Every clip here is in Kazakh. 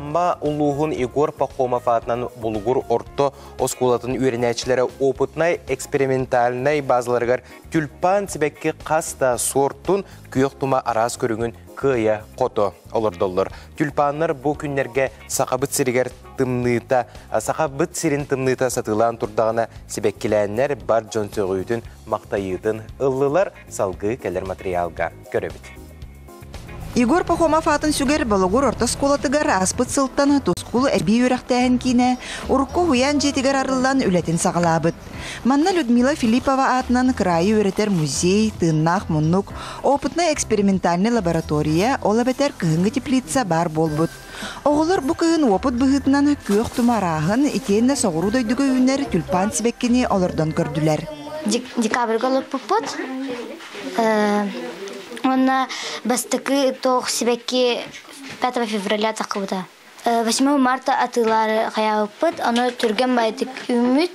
Амма улуғын Игор Пахомов атынан Булгур орто оскулатын үйренәчілері опытнай экспериментальнай базаларығар тюльпан себекке қаста сортын күйіқтума араз көріңін кыя қото олырдолыр. Тюльпаннар бұл күннерге сақабыт сирин тымныта сатылан турдағына себеккеләннер бар жонсоғыйтын мақтайытын ыллылар салғы кәлер материалға көребіт. Игор Пахомов атын сүгер Балугур орта сколатыгар аспыт сылттан тускулу әрби үрәқтәһін кейіне урукко хуян жетігер арылдан үлетін сағалабыт. Манна Людмила Филиппова атынан крайы өретер музей, тыннақ, мұннук, опытна экспериментальный лаборатория, ола бәтер кыһыңғы теплица бар болбыт. Оғылар бұ кыһын опыт бұғытынан көк тумарағын икенне соғыру дойдығы үйінер тюльпан сібеккені олардан көрділер. Декабрьга олып бұппыт. Онна бастыкы тоқ сибекки 5 февраля тақыбыда. 8 марта атылары қаяғыппыт, оны түрген байдық үміт.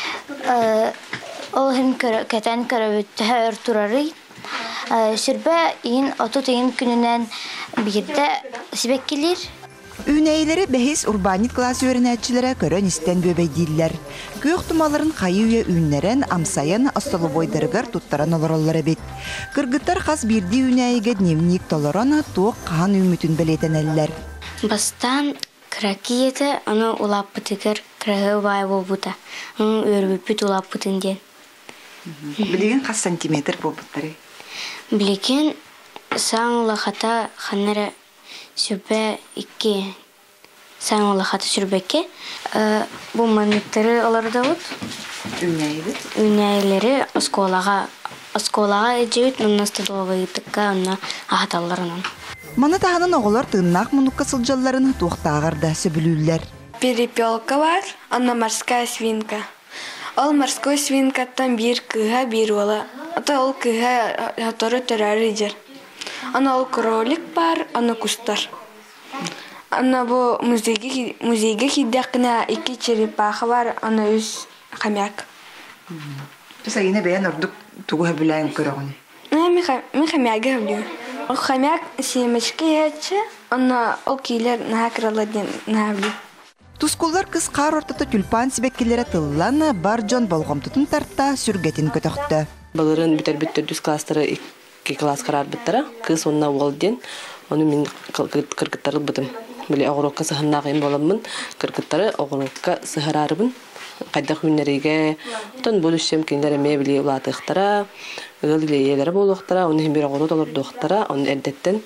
Ол хин кәтән көрөбіт түхәр турары. Сүрбә ең отут ең күнінен бірді сибеккелер. Үйнәйлері бәхес урбанит класс өрінәтчілері көрін істен бөбейдейлер. Көк тұмаларын қайы үйе үйінлерін амсайын астылы бойдырығар тұттаран оларалары бет. Кыргыттар қас бірді үйнәйге дневник толараны тоқ қан үмітін білетін әлілер. Бастан кракиеті оны улап бұтығыр крағы бай болбыта. Оның өрбіппіт улап бұтын ден. Білеген қас сантиметр болбыттары? Білеген саң лақата қанары сүрбе 2 саң лақата сүрбеке. Бұл мәліметтері оларда бұд. Үнәйлері осколаға әжеуіт, мұнасты долғы етікка онна ағаталарынан. Маны тағынан оғылар тыңнақ мұныққа сылжаларын туқтағырда сөбілілер. Перепелка бар, она морская свинка. Ол морской свинкаттан бір кыға бір ола. Ата ол кыға хаторы төрәрі жер. Ана ол кролик бар, ана кустар. Ана бұл музейге хиддәқіне 2 черепаха бар, ана үз хамяк. Песайына бәйін ордық туғыға бүләйін көріғыны? Мен хамяғы ғылю. Ол хамяк семечке ечі, ана ол кейлер наға краладен наға. Тускуллар кыз қар ортата тюльпан сібеккелері тылланы бар жон болғымтытын тартта сүргетін көтіқті. Балырын бүтер-бүттер дүс кластары 2 класс қарар біттара. Кыз онына олден, оны мен кыргыттары бұдым. Біле оғырыққа сығыннағын боламын, кыргыттары оғырыққа сығырарыбын. Қайдақ үнлеріге, отын бұл үшем кенлеріме біле ұлатықтара, ұғыл елері болуқтара, оны бір оғырық олырды ұқтара, оны әлдеттен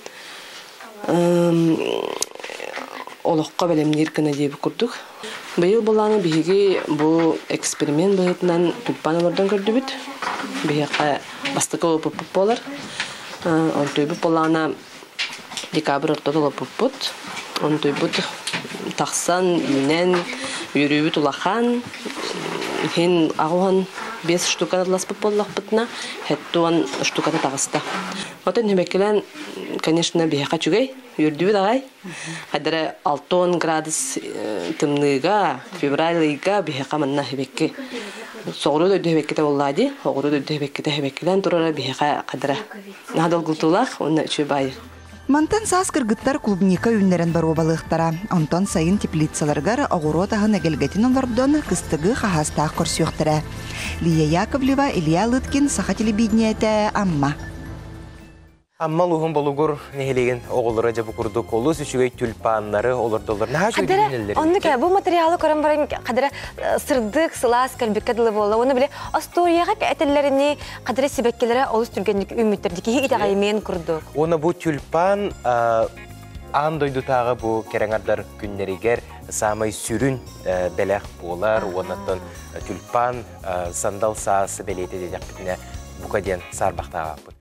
олыққа бәлемнер күні дейбі күрдік. Бұйыл боланы бігі бұл эксперимент бұғытынан тюльпан олардан көрді бүт. Бігі бастықы олып болар. Он түйбі боланы декабрь ортада олып бұт. Он түйбі тақсан, үйнен, үйрүйбі тұлақан. Хен ағуған 5 штуканы ласпып боллақ бұтына, хәттуан штуканы тағыста. Отын хемекелен, конечно, бейқа чүгей, үрдібі дағай. Қадыры 6 градус тымныға, февралыға бейқа манна хемекке. Соғыру дөйді хемеккеті олады, оғыру дөйді хемеккелен тұрары бейқа қадыры. Нағдал құлтылақ, онына үші байы. Мантан саас кыргыттар клубника үнлерін бар обалықтара. Онтан сайын теплицаларғар оғыру тағын әгелгетін олардан кыстығы қағастақ көрсіуқтара. Лия Яковлева, Илья Лыткин, Саха телевидениеті, Амма. Амма луғын болуғыр нехелеген оғылыра жабы күрді қолы сүшігей тюльпанлары олардылар. Наға жүрген елдері? Онны кә, бұл материалы көрін барайын қадыры сырдық, сылас, кәлбеккәділі болды. Оны біле, асторияға әтелеріне қадыры себеккелері олыс түргендік үміттердікі хеге тағаймен күрдік. Оны бұл тюльпан андойды тағы бұл кереңардар күннерігер самай сүрін бәләқ болар. Онаттан тюльпан сандал саасы бәлейті дедек бітіне бұқа ден сарбақтаға